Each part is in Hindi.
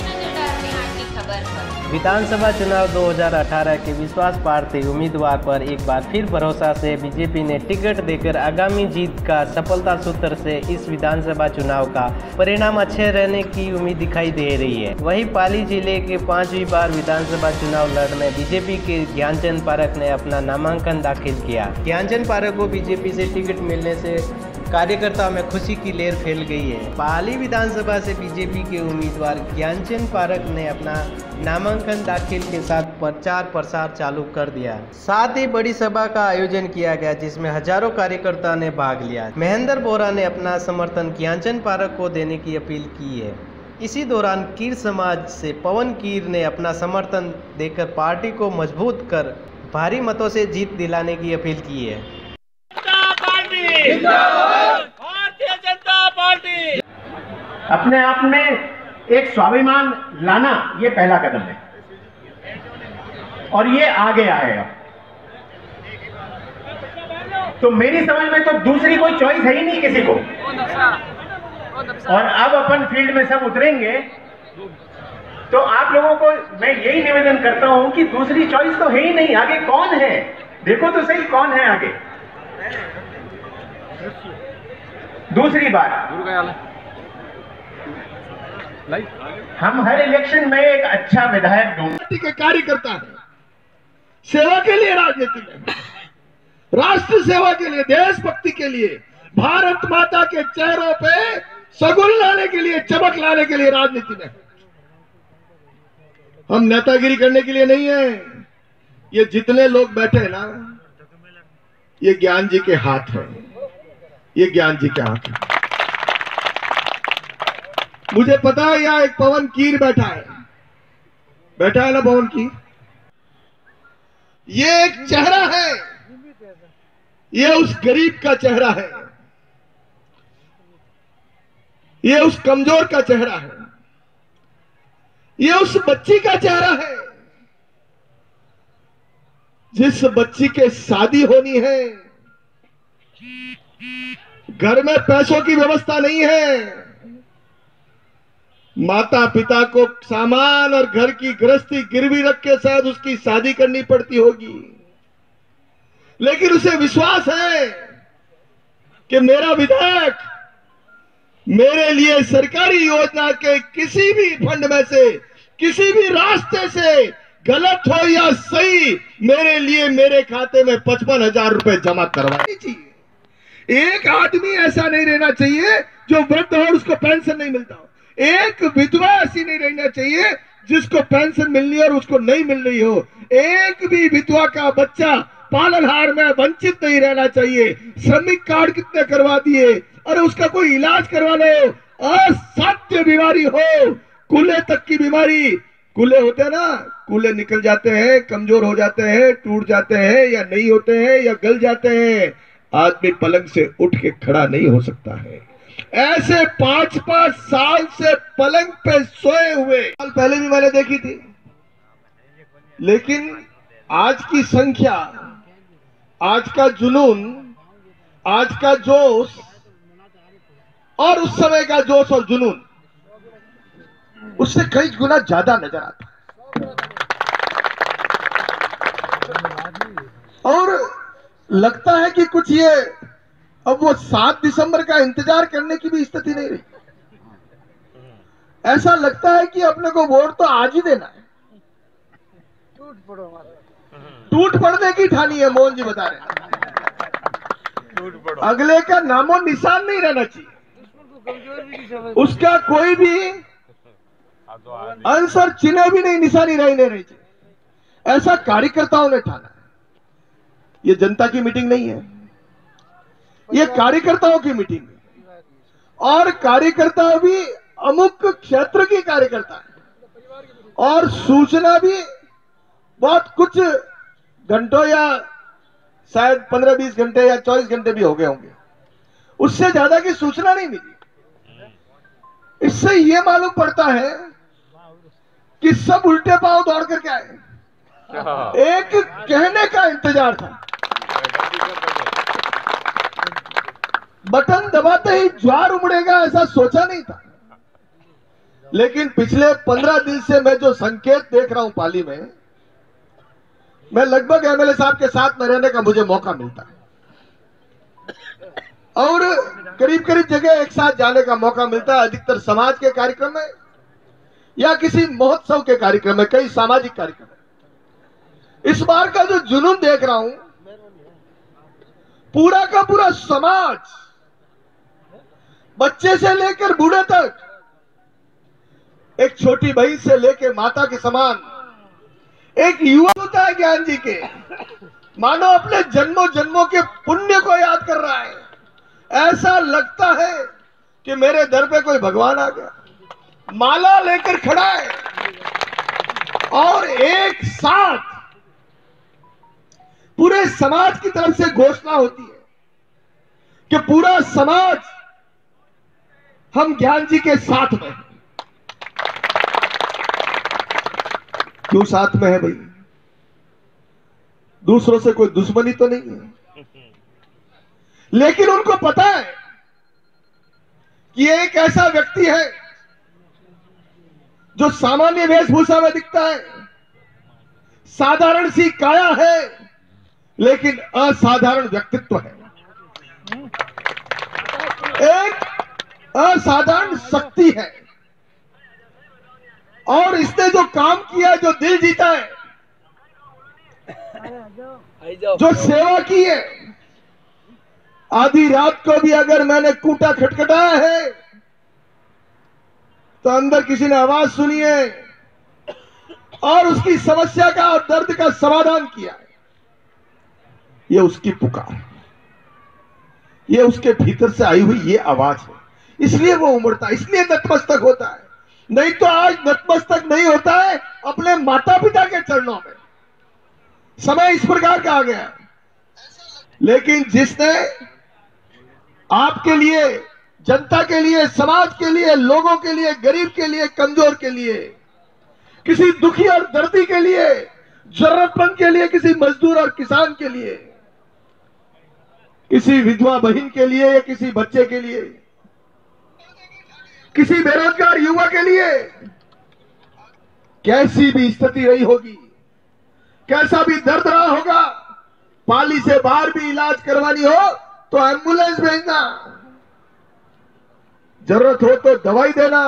नजर डालते हैं आज की खबर पर। विधानसभा चुनाव 2018 के विश्वास प्रार्थी उम्मीदवार पर एक बार फिर भरोसा से बीजेपी ने टिकट देकर आगामी जीत का सफलता सूत्र से इस विधानसभा चुनाव का परिणाम अच्छे रहने की उम्मीद दिखाई दे रही है। वहीं पाली जिले के 5वीं बार विधानसभा चुनाव लड़ने बीजेपी के ज्ञानचंद पारख ने अपना नामांकन दाखिल किया। ज्ञानचंद पारख को बीजेपी से टिकट मिलने से कार्यकर्ताओं में खुशी की लहर फैल गई है। पाली विधानसभा से बीजेपी के उम्मीदवार ज्ञानचंद पारख ने अपना नामांकन दाखिल के साथ प्रचार प्रसार चालू कर दिया। साथ ही बड़ी सभा का आयोजन किया गया जिसमें हजारों कार्यकर्ताओं ने भाग लिया। महेंद्र बोरा ने अपना समर्थन ज्ञानचंद पारख को देने की अपील की है। इसी दौरान कीर समाज से पवन कीर ने अपना समर्थन देकर पार्टी को मजबूत कर भारी मतों से जीत दिलाने की अपील की है। भारतीय जनता पार्टी अपने आप में एक स्वाभिमान लाना ये पहला कदम है और ये आ गया है। अब तो मेरी समझ में तो दूसरी कोई चॉइस है ही नहीं किसी को। और अब अपन फील्ड में सब उतरेंगे तो आप लोगों को मैं यही निवेदन करता हूं कि दूसरी चॉइस तो है ही नहीं। आगे कौन है देखो तो सही, कौन है आगे। दूसरी बात, हम हर इलेक्शन में एक अच्छा विधायक ढूंढते के कार्यकर्ता है, सेवा के लिए राजनीति में, राष्ट्र सेवा के लिए, देशभक्ति के लिए, भारत माता के चेहरों पे सगुन लाने के लिए, चमक लाने के लिए राजनीति में। हम नेतागिरी करने के लिए नहीं है। ये जितने लोग बैठे हैं ना, ये ज्ञान जी के हाथ है, ये ज्ञान जी के हाथ है। मुझे पता है यहाँ एक पवन कीर बैठा है ना पवन कीर। ये एक चेहरा है, ये उस गरीब का चेहरा है, ये उस कमजोर का चेहरा है, ये उस बच्ची का चेहरा है जिस बच्ची के शादी होनी है, घर में पैसों की व्यवस्था नहीं है, माता पिता को सामान और घर की गृहस्थी गिरवी रख के शायद उसकी शादी करनी पड़ती होगी, लेकिन उसे विश्वास है कि मेरा विधायक मेरे लिए सरकारी योजना के किसी भी फंड में से, किसी भी रास्ते से, गलत हो या सही, मेरे लिए मेरे खाते में 55,000 रुपए जमा करवानी चाहिए। एक आदमी ऐसा नहीं रहना चाहिए जो वृद्ध हो और उसको पेंशन नहीं मिलता हो। एक विधवा ऐसी नहीं रहना चाहिए जिसको पेंशन मिलनी और उसको नहीं मिल रही हो। एक भी विधवा का बच्चा पालनहार में वंचित नहीं रहना चाहिए। श्रमिक कार्ड कितने करवा दिए, अरे उसका कोई इलाज करवा लो। असाध्य बीमारी हो, कूल्हे तक की बीमारी, कूल्हे होते हैं ना, कूल्हे निकल जाते हैं, कमजोर हो जाते हैं, टूट जाते हैं या नहीं होते हैं या गल जाते हैं, आदमी पलंग से उठ के खड़ा नहीं हो सकता है। ऐसे 5-5 साल से पलंग पे सोए हुए साल पहले भी मैंने देखी थी, लेकिन आज की संख्या, आज का जुनून, आज का जोश और उस समय का जोश और जुनून उससे कई गुना ज्यादा नजर आता है। और लगता है कि कुछ ये अब वो 7 दिसंबर का इंतजार करने की भी स्थिति नहीं रही। ऐसा लगता है कि अपने को वोट तो आज ही देना है। टूट पड़ने की ठानी है, मोहन जी बता रहे हैं। अगले का नामो निशान नहीं रहना चाहिए, उसका कोई भी अंश और चिन्ह भी नहीं, निशानी नहीं रहनी चाहिए। ऐसा कार्यकर्ताओं ने ठाना है। ये जनता की मीटिंग नहीं है, ये कार्यकर्ताओं की मीटिंग है। और कार्यकर्ता भी अमुक क्षेत्र की कार्यकर्ता है और सूचना भी बहुत कुछ घंटों या शायद 15-20 घंटे या 24 घंटे भी हो गए होंगे, उससे ज्यादा की सूचना नहीं मिली। इससे यह मालूम पड़ता है कि सब उल्टे पांव दौड़ करके आए। एक कहने का इंतजार था, बटन दबाते ही ज्वार उमड़ेगा ऐसा सोचा नहीं था। लेकिन पिछले 15 दिन से मैं जो संकेत देख रहा हूं पाली में, मैं लगभग एमएलए साहब के साथ में रहने का मुझे मौका मिलता है और करीब करीब जगह एक साथ जाने का मौका मिलता है, अधिकतर समाज के कार्यक्रम में या किसी महोत्सव के कार्यक्रम में, कई सामाजिक कार्यक्रम में। इस बार का जो जुनून देख रहा हूं, पूरा का पूरा समाज, बच्चे से लेकर बूढ़े तक, एक छोटी बहन से लेकर माता के समान, एक युवा होता है ज्ञान जी के, मानो अपने जन्मों जन्मों के पुण्य को याद कर रहा है। ऐसा लगता है कि मेरे दर पे कोई भगवान आ गया, माला लेकर खड़ा है और एक साथ पूरे समाज की तरफ से घोषणा होती है कि पूरा समाज हम ज्ञान जी के साथ में हैं। क्यों साथ में है भाई? दूसरों से कोई दुश्मनी तो नहीं है, लेकिन उनको पता है कि ये एक ऐसा व्यक्ति है जो सामान्य वेशभूषा में दिखता है, साधारण सी काया है, लेकिन असाधारण व्यक्तित्व है, एक असाधारण शक्ति है। और इसने जो काम किया, जो दिल जीता है, जो सेवा की है, आधी रात को भी अगर मैंने कूटा खटखटाया है तो अंदर किसी ने आवाज सुनी है और उसकी समस्या का और दर्द का समाधान किया है। ये उसकी पुकार, ये उसके भीतर से आई हुई ये आवाज है, इसलिए वो उमड़ता है, इसलिए नतमस्तक होता है। नहीं तो आज नतमस्तक नहीं होता है अपने माता पिता के चरणों में। समय इस प्रकार का आ गया। लेकिन जिसने आपके लिए, जनता के लिए, समाज के लिए, लोगों के लिए, गरीब के लिए, कमजोर के लिए, किसी दुखी और दर्दी के लिए, जरूरतमंद के लिए, किसी मजदूर और किसान के लिए, किसी विधवा बहन के लिए या किसी बच्चे के लिए, किसी बेरोजगार युवा के लिए, कैसी भी स्थिति रही होगी, कैसा भी दर्द रहा होगा, पाली से बाहर भी इलाज करवानी हो तो एम्बुलेंस भेजना, जरूरत हो तो दवाई देना,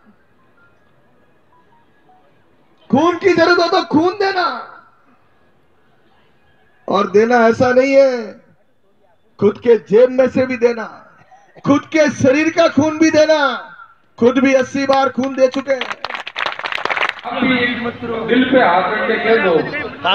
खून की जरूरत हो तो खून देना। और देना ऐसा नहीं है खुद के जेब में से भी देना, खुद के शरीर का खून भी देना। खुद भी 80 बार खून दे चुके हैं। दिल पे हाथ रख के कह दो,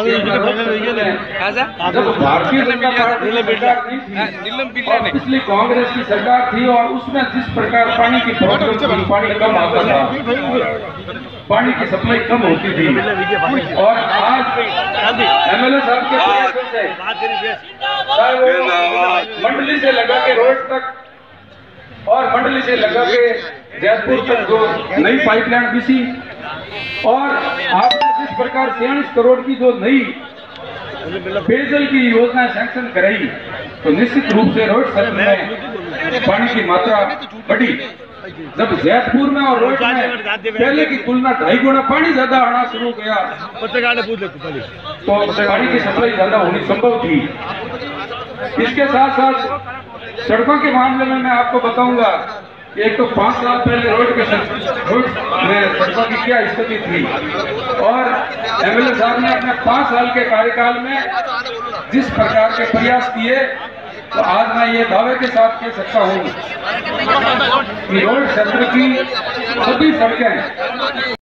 जब भारतीय जनता पार्टी की सरकार नहीं थी और पिछली कांग्रेस की सरकार थी और उसमें जिस प्रकार पानी की प्रॉब्लम थी, पानी कम आता था, पानी की सप्लाई कम होती थी, और आज एमएलए साहब के प्रयासों से, चाहे वो मंडली से लगा के रोड तक और मंडली से लगा के जयपुर तक जो नई पाइपलाइन बिछी, और आपने जिस प्रकार 46 करोड़ की जो नई पेयजल की योजना सैंक्शन कराई, तो निश्चित रूप से रोड सड़क में पानी की मात्रा बढ़ी। जब जयपुर में और रोड में पहले की तुलना 2.5 गुना पानी ज्यादा आना शुरू किया, तो पानी की सप्लाई ज्यादा होनी संभव थी। इसके साथ साथ सड़कों के मामले में मैं आपको बताऊंगा, एक तो 5 साल पहले रोड में सड़कों की क्या स्थिति थी, और एमएलए साहब ने अपने 5 साल के कार्यकाल में जिस प्रकार के प्रयास किए, तो आज मैं ये दावे के साथ कह सकता हूँ कि रोड क्षेत्र की सभी सड़कें